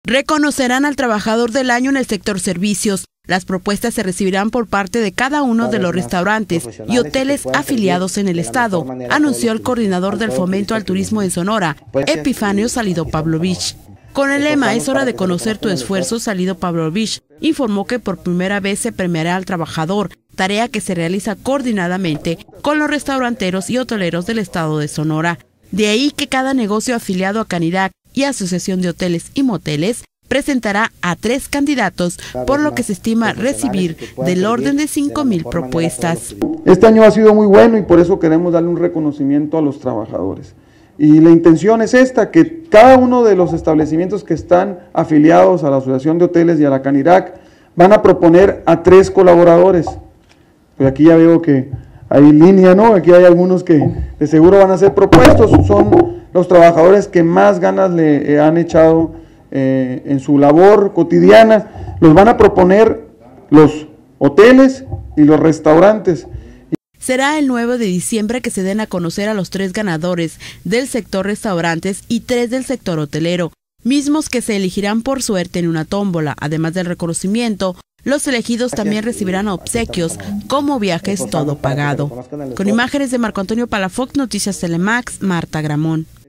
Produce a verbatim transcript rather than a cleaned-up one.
Reconocerán al trabajador del año en el sector servicios. Las propuestas se recibirán por parte de cada uno de los restaurantes y hoteles afiliados en el estado, anunció el coordinador del Fomento al Turismo en Sonora, Epifanio Salido Pavlovich. Con el lema "Es hora de conocer tu esfuerzo", Salido Pavlovich informó que por primera vez se premiará al trabajador, tarea que se realiza coordinadamente con los restauranteros y hoteleros del estado de Sonora. De ahí que cada negocio afiliado a Canirac y Asociación de Hoteles y Moteles presentará a tres candidatos, por lo que se estima recibir del orden de cinco mil propuestas. Este año ha sido muy bueno y por eso queremos darle un reconocimiento a los trabajadores. Y la intención es esta, que cada uno de los establecimientos que están afiliados a la Asociación de Hoteles y a la Canirac van a proponer a tres colaboradores. Pues aquí ya veo que hay línea, ¿no? Aquí hay algunos que de seguro van a ser propuestos, son los trabajadores que más ganas le han echado eh, en su labor cotidiana. Los van a proponer los hoteles y los restaurantes. Será el nueve de diciembre que se den a conocer a los tres ganadores del sector restaurantes y tres del sector hotelero, mismos que se elegirán por suerte en una tómbola. Además del reconocimiento, los elegidos también recibirán obsequios como viajes todo pagado. Con imágenes de Marco Antonio Palafox, Noticias Telemax, Marta Gramón.